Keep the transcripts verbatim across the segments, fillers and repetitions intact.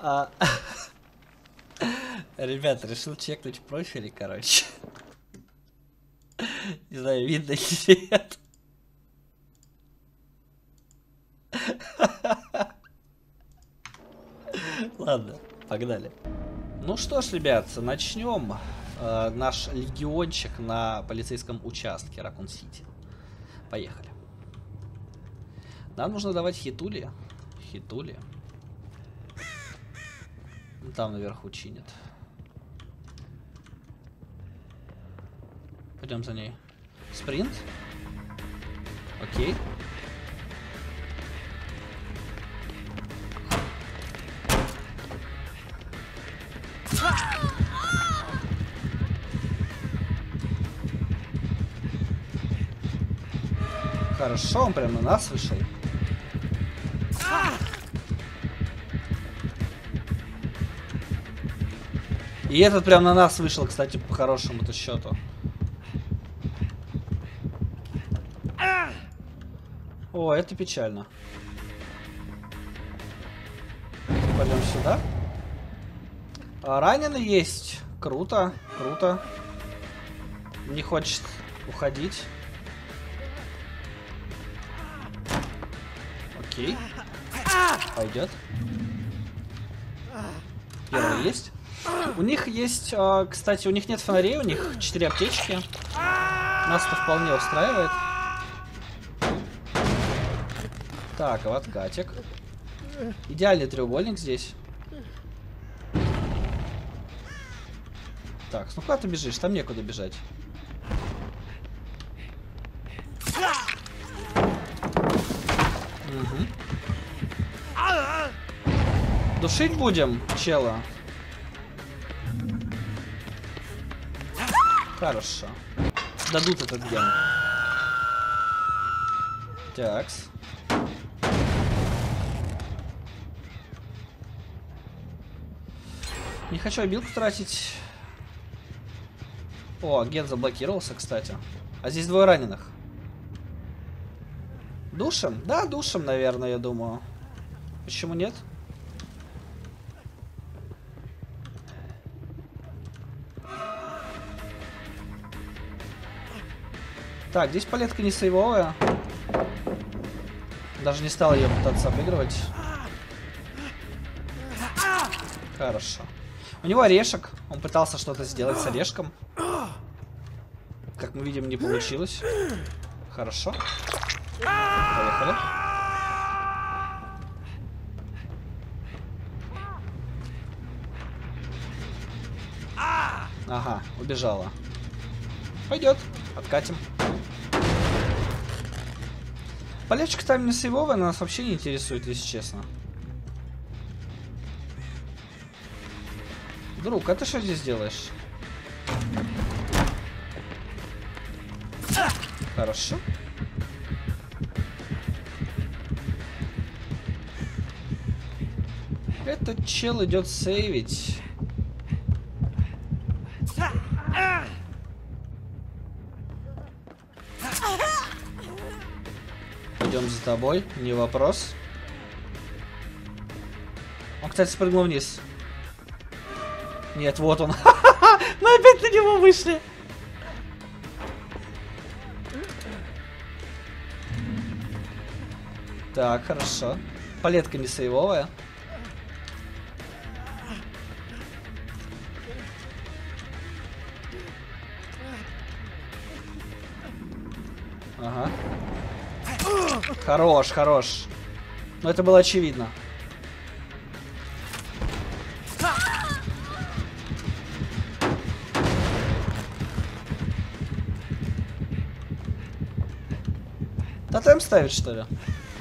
А... Ребят, решил чекнуть профили, короче. Не знаю, видно или нет. Ладно, погнали. Ну что ж, ребят, начнем э, наш легиончик на полицейском участке Ракун-Сити. Поехали. Нам нужно давать хитули. Хитули. Там наверху чинят. Пойдем за ней. Спринт. Окей. Хорошо, он прям на нас вышел. И этот прям на нас вышел, кстати, по хорошему-то счету. О, это печально. Пойдем сюда. А, раненый есть. Круто, круто. Не хочет уходить. Окей. Пойдет. Первый есть. У них есть, кстати, у них нет фонарей, у них четыре аптечки. Нас это вполне устраивает. Так, вот катик. Идеальный треугольник здесь. Так, ну куда ты бежишь? Там некуда бежать. Угу. Душить будем, чела? Хорошо. Дадут этот ген. Такс. Не хочу обилку тратить. О, ген заблокировался, кстати. А здесь двое раненых. Душим? Да, душим, наверное, я думаю. Почему нет? Так, здесь палетка не сейвовая. Даже не стал ее пытаться обыгрывать. Хорошо. У него орешек. Он пытался что-то сделать с орешком. Как мы видим, не получилось. Хорошо. Поехали. Ага, убежала. Пойдет. Откатим. Полечка там не сейвовая, нас вообще не интересует, если честно. Друг, а ты что здесь делаешь? Хорошо. Этот чел идет сейвить. Идем за тобой, не вопрос. Он, кстати, спрыгнул вниз. Нет, вот он. Мы опять на него вышли. Так, хорошо. Палетка не сейвовая. Ага. Хорош, хорош. Но это было очевидно. Тотем ставить, что ли?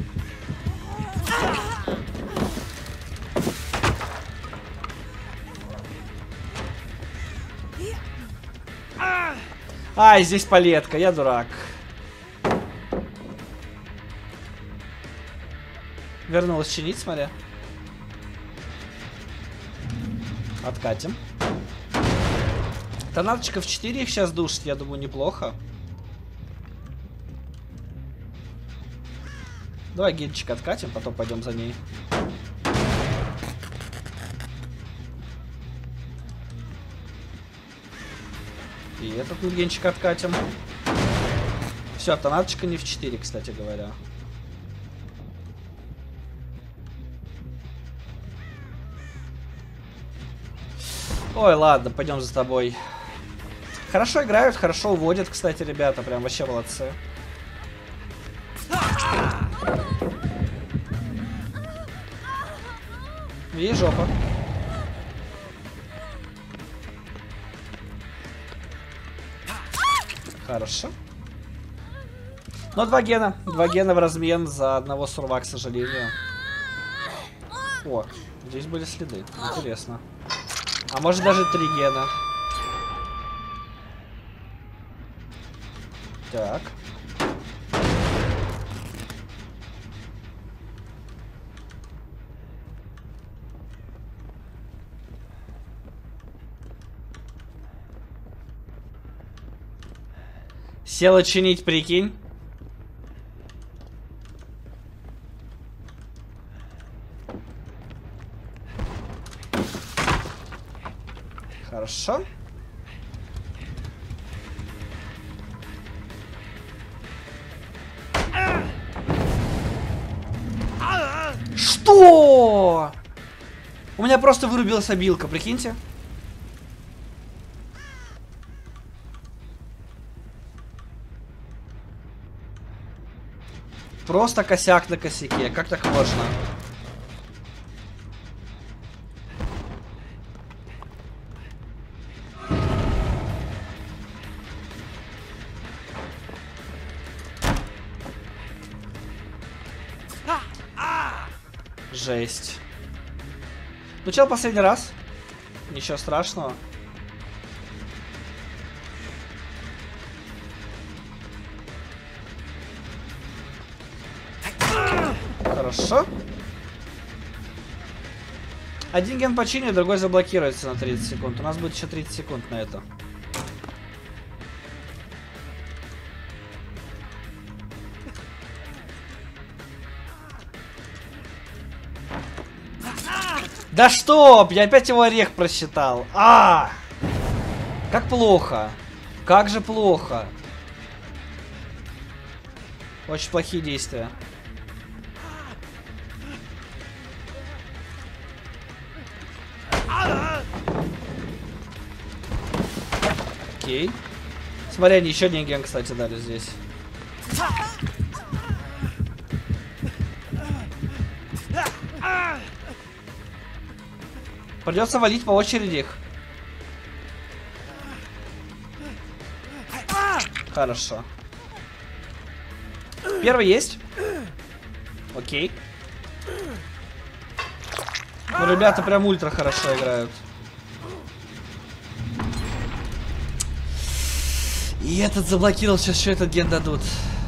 Ай, здесь палетка, я дурак. Вернулась чинить, смотря. Откатим. Торнадочка в четыре их сейчас душит, я думаю, неплохо. Давай генчик откатим, потом пойдем за ней. И этот мгенчик откатим. Все, тонаточка не в четыре, кстати говоря. Ой, ладно, пойдем за тобой. Хорошо играют, хорошо уводят, кстати, ребята. Прям вообще молодцы. И жопа. Хорошо. Но два гена. Два гена в размен за одного сурва, к сожалению. О, здесь были следы. Интересно. А может даже три гена. Так. Села чинить, прикинь. Хорошо. Что? У меня просто вырубилась обилка, прикиньте. Просто косяк на косяке. Как так можно? Жесть. Ну, чел последний раз. Ничего страшного. Хорошо. Один ген починит, другой заблокируется на тридцать секунд. У нас будет еще тридцать секунд на это. Да чтоб! Я опять его орех просчитал. А! Как плохо. Как же плохо. Очень плохие действия. Окей. Смотри, они еще один ген, кстати, дали здесь. Придется валить по очереди их. Хорошо. Первый есть. Окей. Ну, ребята прям ультра хорошо играют. И этот заблокировал, сейчас еще этот ген дадут.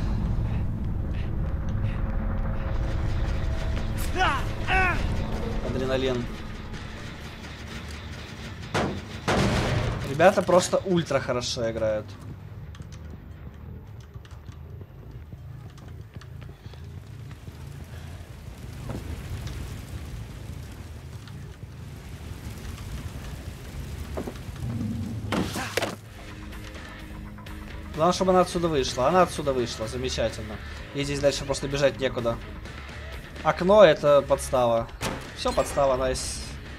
Адреналин. Ребята просто ультра хорошо играют. Главное, чтобы она отсюда вышла. Она отсюда вышла. Замечательно. И здесь дальше просто бежать некуда. Окно — это подстава. Все, подстава, найс.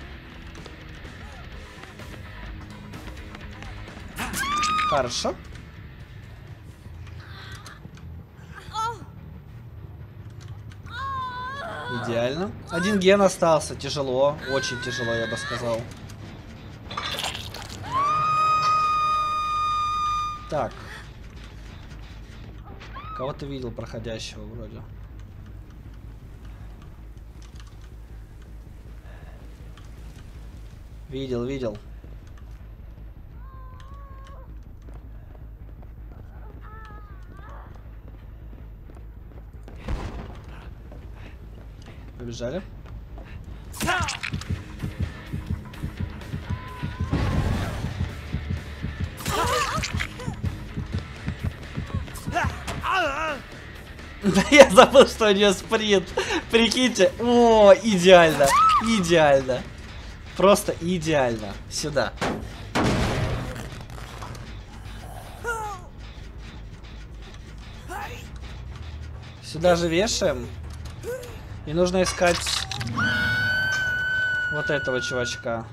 Хорошо. Идеально. Один ген остался. Тяжело. Очень тяжело, я бы сказал. Так. Кого-то видел проходящего вроде. Видел, видел. Побежали. Я забыл, что у нее спринт. Прикиньте. О, идеально. Идеально. Просто идеально. Сюда. Сюда же вешаем. И нужно искать вот этого чувачка.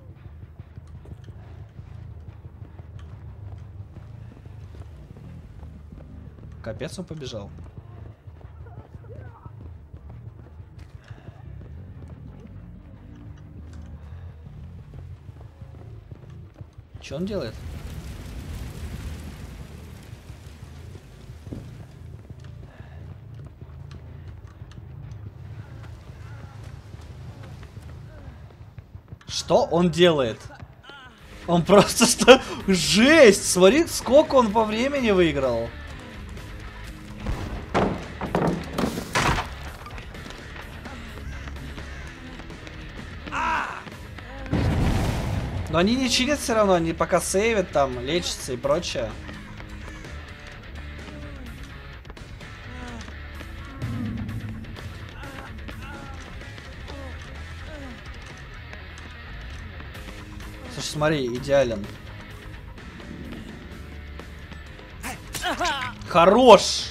Капец, он побежал. Что он делает? Что он делает? Он просто что... Жесть! Смотри, сколько он по времени выиграл. Но они не чилят все равно, они пока сейвят там, лечатся и прочее. Слушай, смотри, идеален. Хорош!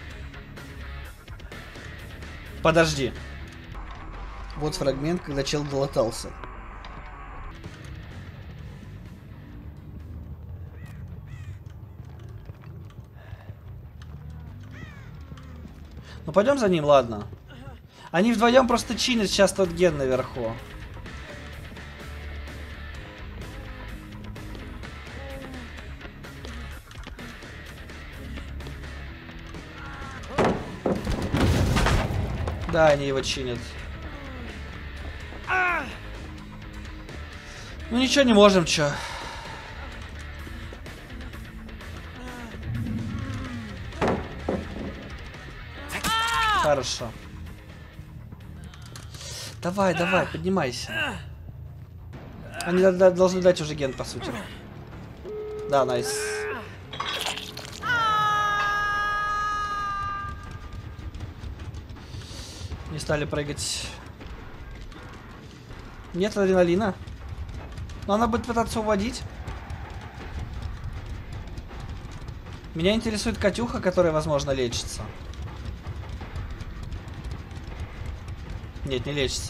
Подожди. Вот фрагмент, когда чел долатался. Ну пойдем за ним, ладно. Они вдвоем просто чинят сейчас тот ген наверху. Да, они его чинят. Ну ничего не можем, чё. Хорошо. Давай, давай, поднимайся. Они должны дать уже ген, по сути. Да, найс. Не стали прыгать. Нет адреналина. Но она будет пытаться уводить. Меня интересует Катюха, которая, возможно, лечится. Нет, не лечится.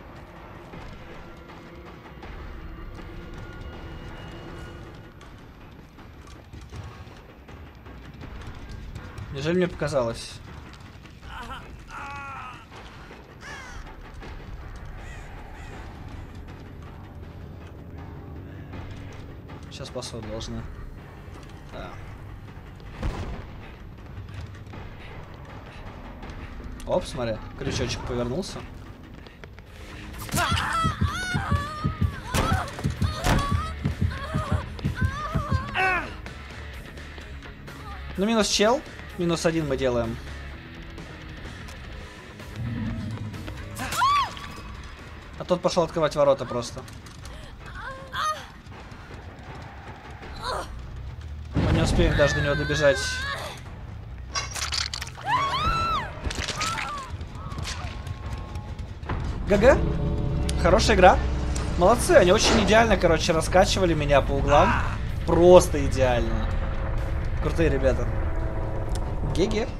Неужели мне показалось? Сейчас спасут должны. Да. Оп, смотри, крючочек повернулся. Ну, минус чел. Минус один мы делаем. А тот пошел открывать ворота просто. Мы не успеем даже до него добежать. ГГ. Хорошая игра. Молодцы, они очень идеально, короче, раскачивали меня по углам. Просто идеально. Крутые ребята. ГГ.